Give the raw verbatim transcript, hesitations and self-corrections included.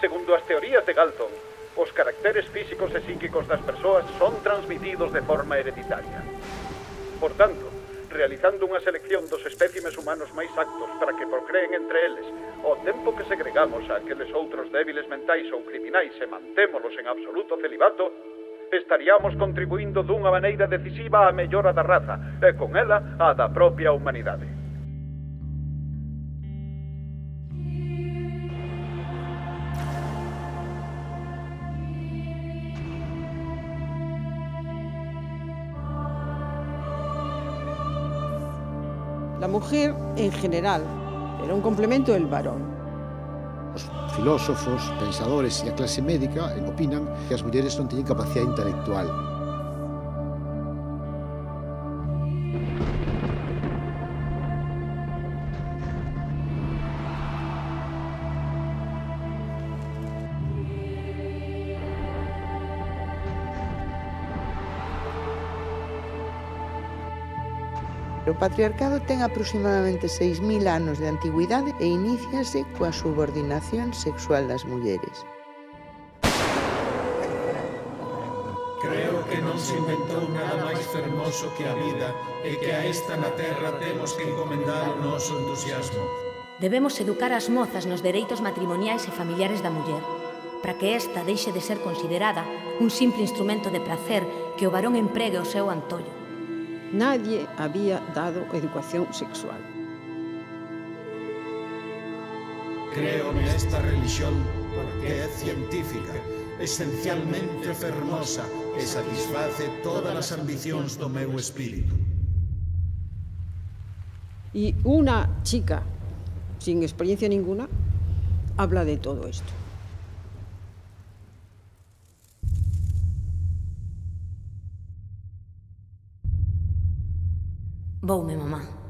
Segundo as teorías de Galton, os caracteres físicos e psíquicos das persoas son transmitidos de forma hereditaria. Por tanto, realizando unha selección dos espécimes humanos máis actos para que procreen entre eles, ao tempo que segregamos a aqueles outros débiles mentais ou criminais e mantémolos en absoluto celibato, estaríamos contribuindo dunha maneira decisiva á mellora da raza e, con ela, á da propia humanidade. La mujer, en general, era un complemento del varón. Os filósofos, pensadores e a clase médica opinan que as mulleres non teñen capacidade intelectual. O patriarcado ten aproximadamente seis mil anos de antigüidade e iníciase coa subordinación sexual das mulleres. Creo que non se inventou nada máis fermoso que a vida e que a esta na terra temos que encomendar o noso entusiasmo. Debemos educar as mozas nos dereitos matrimoniais e familiares da muller, para que esta deixe de ser considerada un simple instrumento de placer que o varón empregue o seu antollo. Nadie había dado educación sexual. Creo nesta religión porque é científica, esencialmente fermosa e satisface todas as ambicións do meu espírito. Y una chica sin experiencia ninguna habla de todo esto. Voume, mamá.